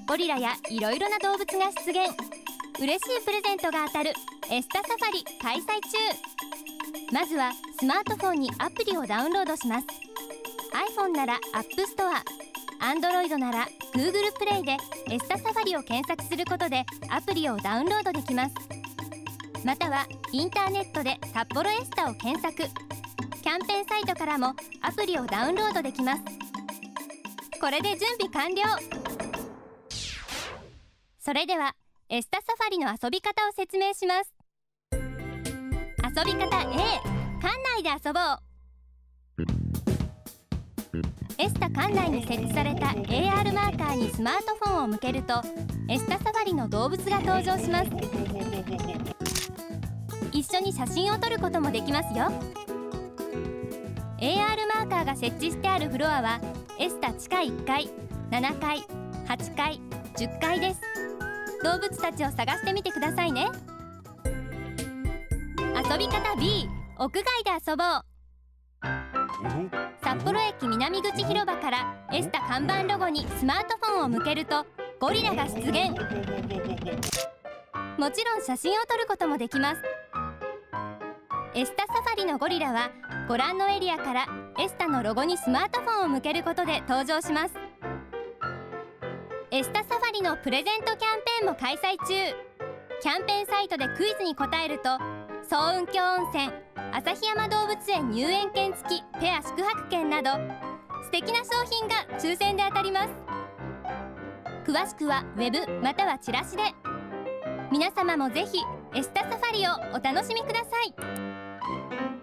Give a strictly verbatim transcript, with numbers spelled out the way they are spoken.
ゴリラやいろいろな動物が出現。嬉しいプレゼントが当たるエスタサファリ開催中。まずはスマートフォンにアプリをダウンロードします。 iPhone なら App Store、 Android なら Google プレイでエスタサファリを検索することでアプリをダウンロードできます。またはインターネットで札幌エスタを検索。キャンペーンサイトからもアプリをダウンロードできます。これで準備完了。それではエスタサファリの遊び方を説明します。遊び方 A、 館内で遊ぼう。エスタ館内に設置された エーアール マーカーにスマートフォンを向けるとエスタサファリの動物が登場します。一緒に写真を撮ることもできますよ。 エーアール マーカーが設置してあるフロアはエスタ地下いっかい、ななかい、はちかい、じゅっかいです。動物たちを探してみてくださいね。遊び方 B、 屋外で遊ぼう。札幌駅南口広場からエスタ看板ロゴにスマートフォンを向けるとゴリラが出現。もちろん写真を撮ることもできます。エスタサファリのゴリラはご覧のエリアからエスタのロゴにスマートフォンを向けることで登場します。エスタサファリのプレゼントキャンペーンも開催中。キャンペーンサイトでクイズに答えると層雲峡温泉、旭山動物園入園券付きペア宿泊券など素敵な商品が抽選で当たります。詳しくはウェブまたはチラシで。皆様もぜひエスタサファリをお楽しみください。